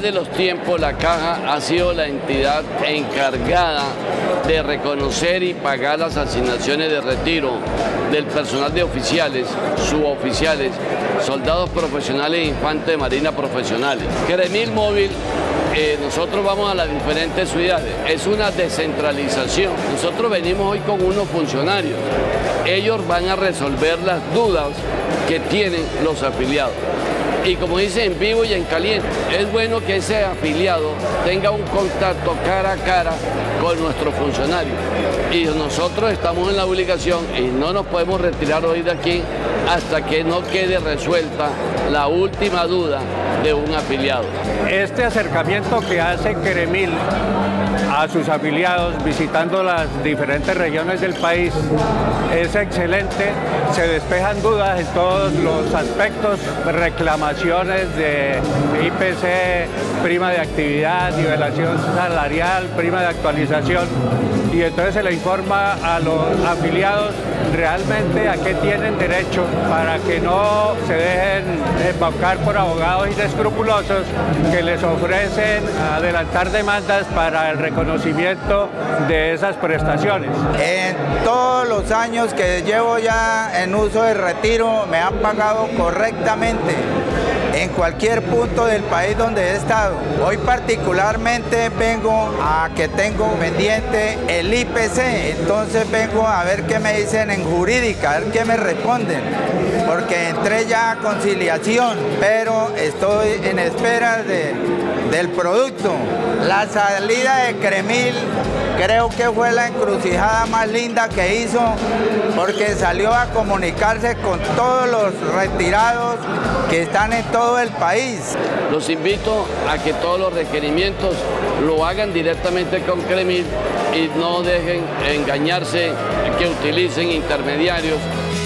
través de los tiempos la Caja ha sido la entidad encargada de reconocer y pagar las asignaciones de retiro del personal de oficiales, suboficiales, soldados profesionales e infantes de marina profesionales. Cremil Móvil, nosotros vamos a las diferentes ciudades, es una descentralización. Nosotros venimos hoy con unos funcionarios, ellos van a resolver las dudas que tienen los afiliados. Y como dice, en vivo y en caliente, es bueno que ese afiliado tenga un contacto cara a cara con nuestros funcionarios. Y nosotros estamos en la obligación y no nos podemos retirar hoy de aquí hasta que no quede resuelta la última duda de un afiliado. Este acercamiento que hace Cremil a sus afiliados visitando las diferentes regiones del país es excelente, se despejan dudas en todos los aspectos, reclamaciones de IPC, prima de actividad, nivelación salarial, prima de actualización, y entonces se le informa a los afiliados realmente a qué tienen derecho para que no se dejen embaucar por abogados inescrupulosos que les ofrecen adelantar demandas para el reconocimiento de esas prestaciones. En todos los años que llevo ya en uso de retiro me han pagado correctamente en cualquier punto del país donde he estado. Hoy particularmente vengo a que tengo pendiente el IPC, entonces vengo a ver qué me dicen en jurídica, a ver qué me responden, porque entré ya a conciliación, pero estoy en espera del producto. La salida de Cremil creo que fue la encrucijada más linda que hizo, porque salió a comunicarse con todos los retirados que están en todo el país. Los invito a que todos los requerimientos lo hagan directamente con Cremil y no dejen engañarse, que utilicen intermediarios